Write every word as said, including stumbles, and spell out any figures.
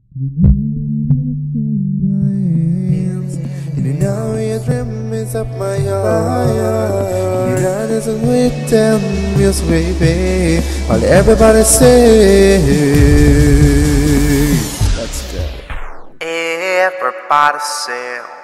You know your dream is up my heart. You know there's a sweet damn music, baby. While everybody say, let's go. Everybody say.